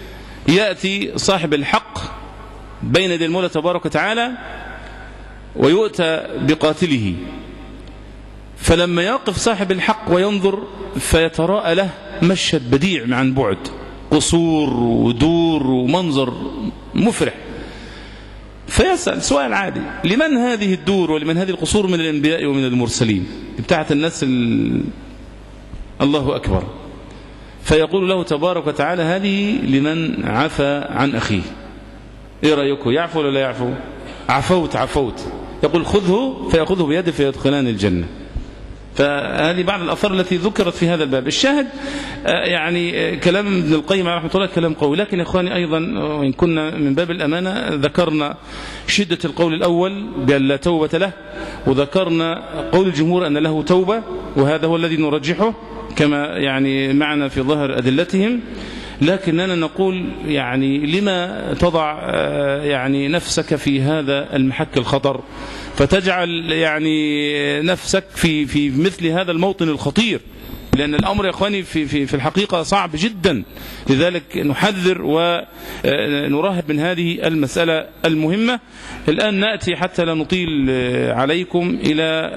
يأتي صاحب الحق بين يدي المولى تبارك وتعالى ويؤتى بقاتله، فلما يقف صاحب الحق وينظر فيتراءى له مشهد بديع عن بعد، قصور ودور ومنظر مفرح، فيسأل سؤال عادي: لمن هذه الدور ولمن هذه القصور من الأنبياء ومن المرسلين بتاعت الناس ال... الله أكبر. فيقول له تبارك وتعالى: هذه لمن عفى عن أخيه. إيه رأيكم، يعفو ولا لا يعفو؟ عفوت عفوت. يقول: خذه، فيأخذه بيده فيدخلان الجنة. فهذه بعض الأثار التي ذكرت في هذا الباب. الشاهد يعني كلام ابن القيم رحمه الله كلام قوي، لكن يا إخواني أيضا وإن كنا من باب الأمانة ذكرنا شدة القول الأول بأن لا توبة له، وذكرنا قول الجمهور أن له توبة، وهذا هو الذي نرجحه كما يعني معنا في ظهر أدلتهم. لكننا نقول يعني لما تضع يعني نفسك في هذا المحك الخطر، فتجعل يعني نفسك في في مثل هذا الموطن الخطير، لأن الأمر يا إخواني في في في الحقيقة صعب جدا. لذلك نحذر ونرهب من هذه المسألة المهمة. الآن نأتي حتى لا نطيل عليكم إلى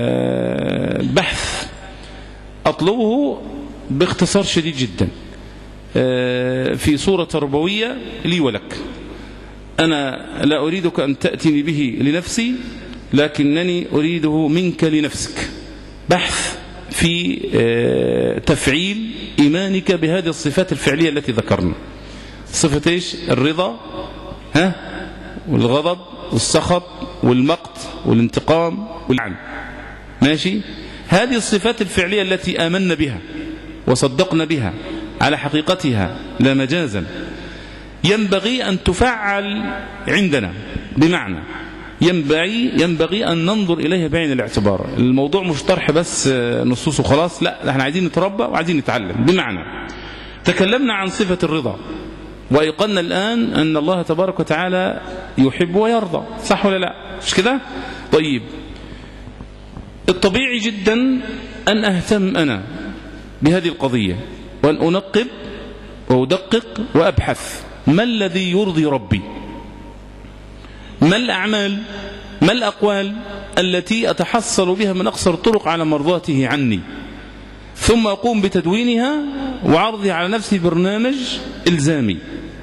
بحث أطلبه باختصار شديد جدا في صورة تربوية لي ولك. أنا لا أريدك أن تأتيني به لنفسي، لكنني أريده منك لنفسك. بحث في تفعيل إيمانك بهذه الصفات الفعلية التي ذكرنا. صفة إيش؟ الرضا، ها، والغضب والسخط والمقت والانتقام واللعن. ماشي؟ هذه الصفات الفعلية التي آمنا بها وصدقنا بها على حقيقتها لا مجازا، ينبغي أن تفعل عندنا. بمعنى ينبغي ينبغي أن ننظر إليها بعين الاعتبار. الموضوع مش طرح بس نصوص وخلاص، لا، احنا عايزين نتربى وعايزين نتعلم. بمعنى تكلمنا عن صفة الرضا، وأيقنا الآن أن الله تبارك وتعالى يحب ويرضى، صح ولا لا؟ مش كده؟ طيب، الطبيعي جدا أن أهتم أنا بهذه القضية، وأن أنقب وأدقق وأبحث ما الذي يرضي ربي، ما الأعمال، ما الأقوال التي أتحصل بها من أقصر الطرق على مرضاته عني، ثم أقوم بتدوينها وعرضها على نفسي برنامج إلزامي.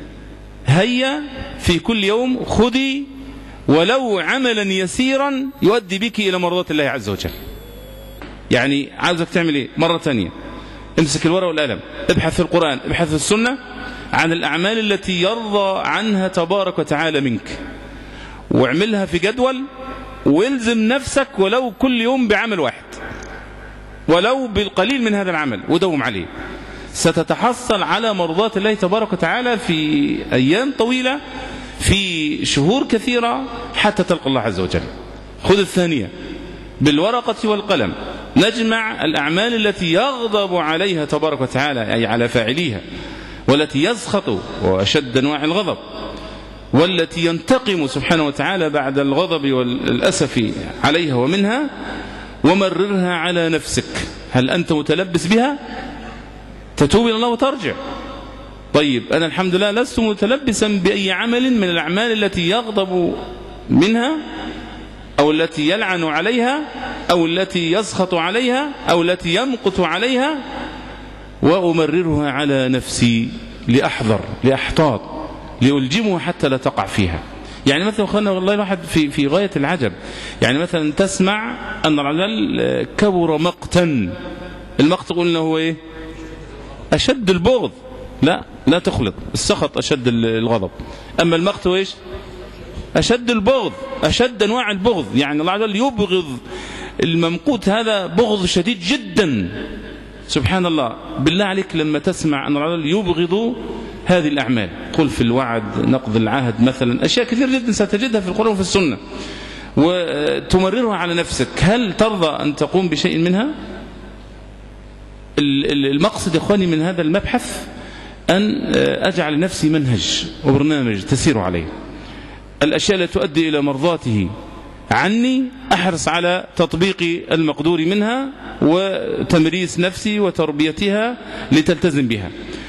هيا في كل يوم خذي ولو عملا يسيرا يؤدي بك إلى مرضات الله عز وجل. يعني عاوزك تعمل إيه؟ مرة ثانية، امسك الورقة والقلم، ابحث في القرآن، ابحث في السنة عن الأعمال التي يرضى عنها تبارك وتعالى منك، واعملها في جدول، والزم نفسك ولو كل يوم بعمل واحد، ولو بالقليل من هذا العمل، ودوم عليه. ستتحصل على مرضات الله تبارك وتعالى في أيام طويلة، في شهور كثيرة، حتى تلقى الله عز وجل. خذ الثانية، بالورقة والقلم نجمع الأعمال التي يغضب عليها تبارك وتعالى، أي على فاعليها، والتي يسخط وأشد أنواع الغضب، والتي ينتقم سبحانه وتعالى بعد الغضب والأسف عليها ومنها، ومررها على نفسك. هل أنت متلبس بها؟ تتوب إلى الله وترجع. طيب، أنا الحمد لله لست متلبسا بأي عمل من الأعمال التي يغضب منها، أو التي يلعن عليها، أو التي يسخط عليها، أو التي يمقت عليها، وأمررها على نفسي لأحذر، لأحتاط، لألجمه حتى لا تقع فيها. يعني مثلا أخوانا والله الواحد في في غاية العجب. يعني مثلا تسمع أن الرجل كبر مقتا. المقت قلنا هو إيه؟ أشد البغض. لا، لا تخلط، السخط أشد الغضب، أما المقت هو إيش؟ أشد البغض، أشد أنواع البغض. يعني الله عز وجل يبغض الممقوت، هذا بغض شديد جدا. سبحان الله. بالله عليك لما تسمع أن الله عز وجل يبغض هذه الأعمال، قل في الوعد، نقض العهد مثلا، أشياء كثير جدا ستجدها في القرآن وفي السنة، وتمررها على نفسك، هل ترضى أن تقوم بشيء منها؟ المقصد يا إخواني من هذا المبحث أن أجعل لنفسي منهج وبرنامج تسير عليه. الأشياء التي تؤدي إلى مرضاته عني أحرص على تطبيق المقدور منها وتمريس نفسي وتربيتها لتلتزم بها.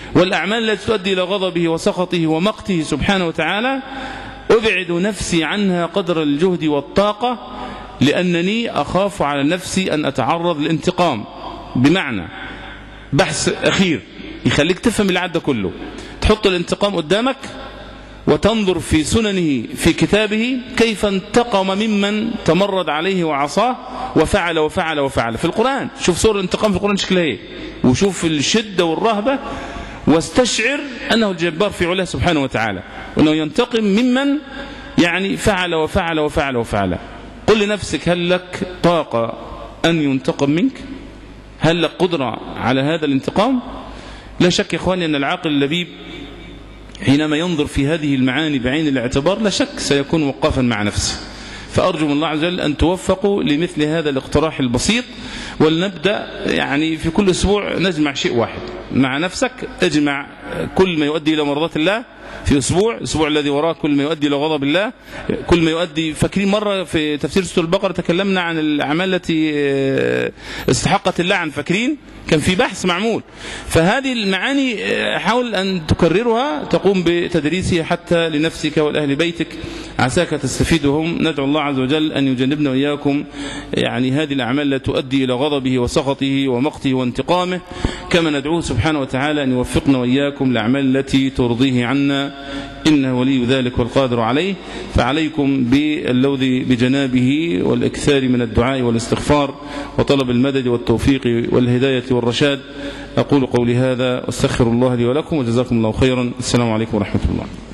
والأعمال التي تؤدي إلى غضبه وسخطه ومقته سبحانه وتعالى أبعد نفسي عنها قدر الجهد والطاقة، لأنني أخاف على نفسي أن أتعرض للانتقام. بمعنى بحث أخير يخليك تفهم اللي عدى كله، تحط الانتقام قدامك وتنظر في سننه في كتابه كيف انتقم ممن تمرد عليه وعصاه وفعل وفعل وفعل. في القرآن شوف صور الانتقام في القرآن شكلها ايه، وشوف الشدة والرهبة، واستشعر أنه الجبار في علاه سبحانه وتعالى، وأنه ينتقم ممن يعني فعل وفعل وفعل وفعل. قل لنفسك هل لك طاقة أن ينتقم منك؟ هل لك قدرة على هذا الانتقام؟ لا شك يا إخواني أن العاقل اللبيب حينما ينظر في هذه المعاني بعين الاعتبار لا شك سيكون وقافا مع نفسه. فأرجو من الله عز وجل أن توفقوا لمثل هذا الاقتراح البسيط، ولنبدأ يعني في كل أسبوع نجمع شيء واحد مع نفسك. اجمع كل ما يؤدي إلى مرضات الله في أسبوع، الأسبوع الذي وراه كل ما يؤدي إلى غضب الله، كل ما يؤدي. فاكرين مرة في تفسير سورة البقرة تكلمنا عن الأعمال التي استحقت اللعن، فاكرين كان في بحث معمول. فهذه المعاني حاول أن تكررها، تقوم بتدريسها حتى لنفسك والأهل بيتك عساك تستفيدهم. ندعو الله عز وجل أن يجنبنا وإياكم يعني هذه الأعمال التي تؤدي إلى غضبه وسخطه ومقته وانتقامه، كما ندعوه سبحانه وتعالى أن يوفقنا وإياكم الأعمال التي ترضيه عنا، إنه ولي ذلك والقادر عليه. فعليكم باللوذ بجنابه والإكثار من الدعاء والاستغفار وطلب المدد والتوفيق والهداية والرشاد. أقول قولي هذا واستغفر الله لي ولكم، وجزاكم الله خيرا. السلام عليكم ورحمة الله.